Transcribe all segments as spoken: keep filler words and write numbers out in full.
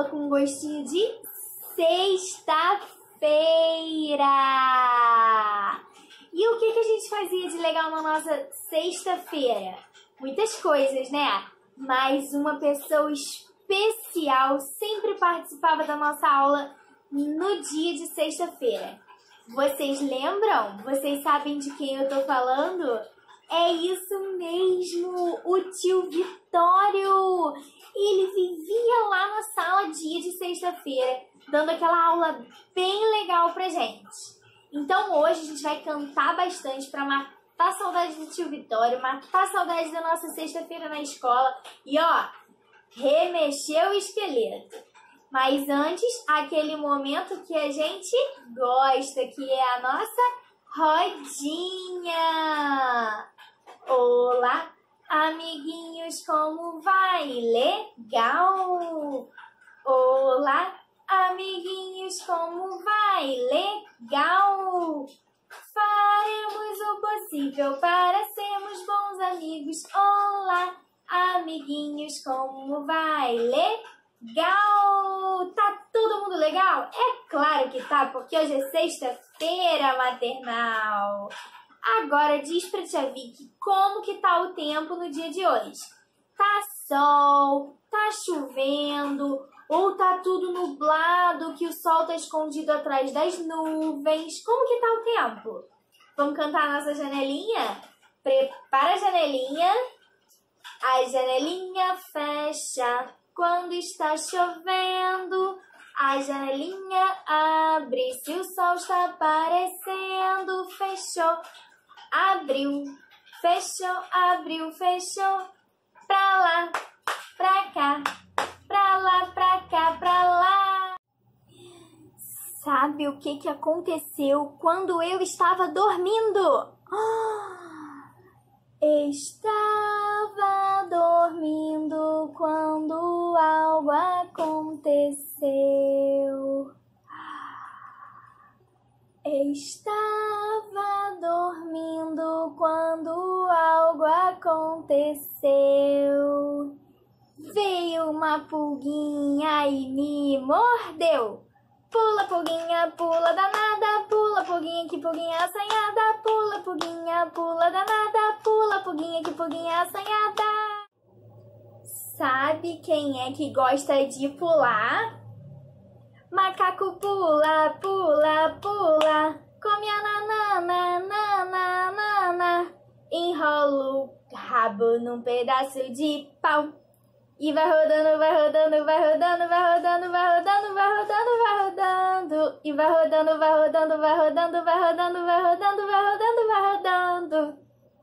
aula com gostinho de sexta-feira. E o que, que a gente fazia de legal na nossa sexta-feira? Muitas coisas, né? Mas uma pessoa especial sempre participava da nossa aula no dia de sexta-feira. Vocês lembram? Vocês sabem de quem eu tô falando? É isso mesmo, o tio Vitório. Ele vivia lá na sala dia de sexta-feira, dando aquela aula bem legal pra gente. Então hoje a gente vai cantar bastante pra matar a saudade do tio Vitório, matar a saudade da nossa sexta-feira na escola e, ó, remexer o esqueleto. Mas antes, aquele momento que a gente gosta, que é a nossa rodinha. Olá, amiguinhos, como vai? Legal! Olá, amiguinhos, como vai? Legal! Faremos o possível para sermos bons amigos. Olá, amiguinhos, como vai? Legal! Tá todo mundo legal? É claro que tá, porque hoje é sexta-feira maternal. Agora diz pra tia Vicky como que tá o tempo no dia de hoje. Tá sol, tá chovendo, ou tá tudo nublado, que o sol tá escondido atrás das nuvens. Como que tá o tempo? Vamos cantar a nossa janelinha? Prepara a janelinha. A janelinha fecha quando está chovendo. A janelinha abre se o sol está aparecendo. Fechou, abriu, fechou, abriu, fechou. Pra lá, pra cá, pra lá, pra cá, pra lá. Sabe o que que aconteceu quando eu estava dormindo? Estava dormindo quando algo aconteceu. Estava dormindo quando algo aconteceu. Veio uma pulguinha e me mordeu. Pula, pulguinha, pula danada, pula, pulguinha, que pulguinha assanhada, pula, pulguinha, pula danada, pula, pulguinha, que pulguinha assanhada. Sabe quem é que gosta de pular? Macaco pula, pula, pula, come a nanana, nana, nana, enrola o rabo num pedaço de pau. E vai rodando, vai rodando, vai rodando, vai rodando, vai rodando, vai rodando, vai rodando. E vai rodando, vai rodando, vai rodando, vai rodando, vai rodando, vai rodando, vai rodando.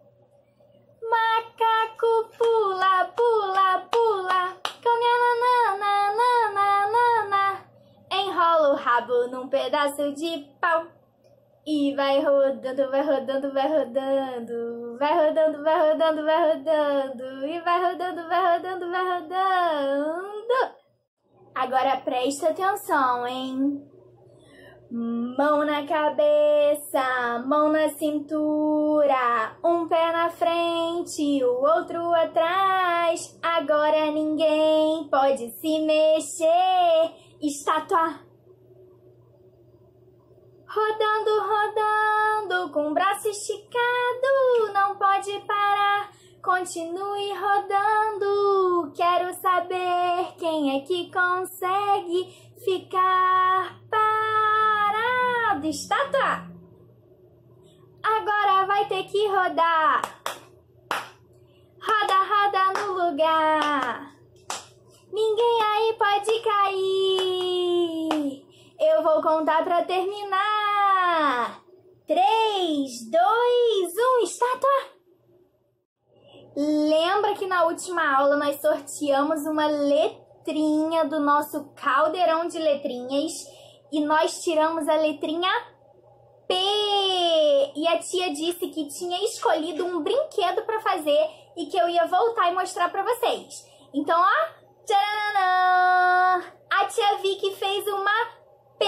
Macaco pula, pula, pula, come a nanana, nana, nana, enrola o rabo num pedaço de pau. E vai rodando, vai rodando, vai rodando, vai rodando, vai rodando, vai rodando, e vai rodando, vai rodando, vai rodando. Agora presta atenção, hein? Mão na cabeça, mão na cintura, um pé na frente, o outro atrás. Agora ninguém pode se mexer. Estátua. Rodando, rodando, com o braço esticado, não pode parar, continue rodando. Quero saber quem é que consegue ficar parado. Estátua! Agora vai ter que rodar. Roda, roda no lugar. Ninguém aí pode cair. Eu vou contar pra terminar. Três, dois, um, estátua! Lembra que na última aula nós sorteamos uma letrinha do nosso caldeirão de letrinhas e nós tiramos a letrinha P. E a tia disse que tinha escolhido um brinquedo pra fazer e que eu ia voltar e mostrar pra vocês. Então, ó, tcharam! A tia Vicky fez uma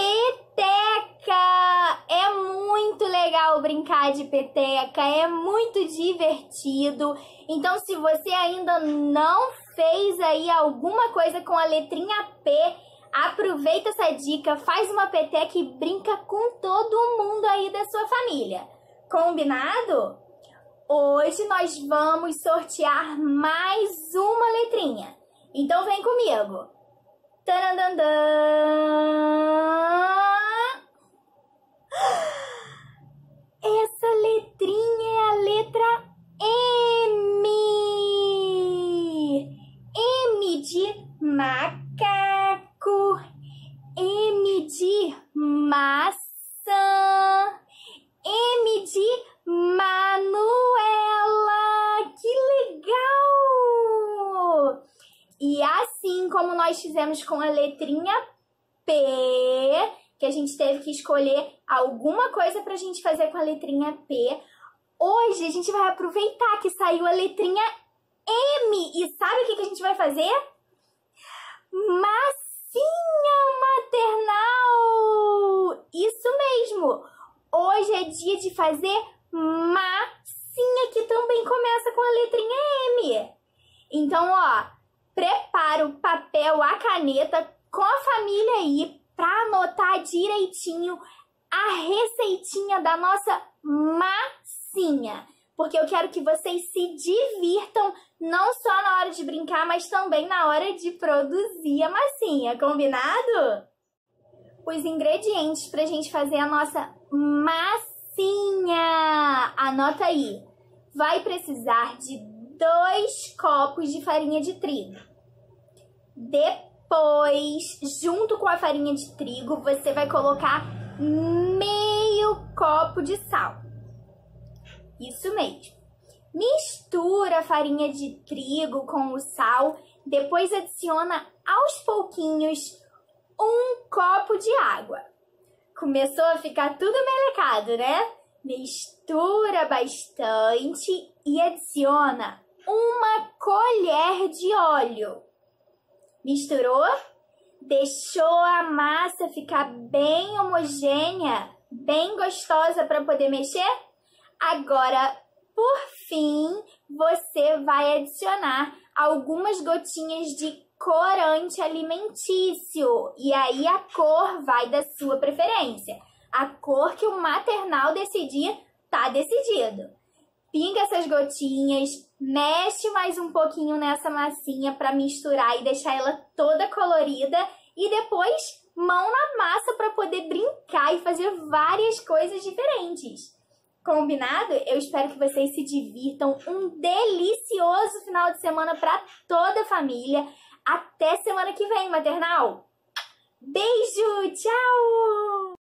peteca. É muito legal brincar de peteca, é muito divertido. Então, se você ainda não fez aí alguma coisa com a letrinha P, Aproveita essa dica, faz uma peteca e brinca com todo mundo aí da sua família. Combinado? Hoje nós vamos sortear mais uma letrinha. Então vem comigo. Tarandandã! Essa letrinha é a letra M. M de macaco. M de maçã. M de Manuela. Que legal! E assim como nós fizemos com a letrinha P, que a gente teve que escolher alguma coisa pra gente fazer com a letrinha P, hoje a gente vai aproveitar que saiu a letrinha M. E sabe o que a gente vai fazer? Massinha maternal! Isso mesmo! Hoje é dia de fazer massinha, que também começa com a letrinha M. Então, ó, prepara o papel, a caneta com a família aí para anotar direitinho a receitinha da nossa massinha. Porque eu quero que vocês se divirtam não só na hora de brincar, mas também na hora de produzir a massinha. Combinado? Os ingredientes para a gente fazer a nossa massinha. Anota aí. Vai precisar de dois copos de farinha de trigo. Depois, junto com a farinha de trigo, você vai colocar meio copo de sal. Isso mesmo. Mistura a farinha de trigo com o sal, depois adiciona aos pouquinhos um copo de água. Começou a ficar tudo melecado, né? Mistura bastante e adiciona uma colher de óleo. Misturou? Deixou a massa ficar bem homogênea, bem gostosa para poder mexer? Agora, por fim, você vai adicionar algumas gotinhas de corante alimentício. E aí a cor vai da sua preferência. A cor que o maternal decidir, tá decidido. Pinga essas gotinhas, mexe mais um pouquinho nessa massinha para misturar e deixar ela toda colorida. E depois, mão na massa para poder brincar e fazer várias coisas diferentes. Combinado? Eu espero que vocês se divirtam. Um delicioso final de semana para toda a família. Até semana que vem, maternal! Beijo! Tchau!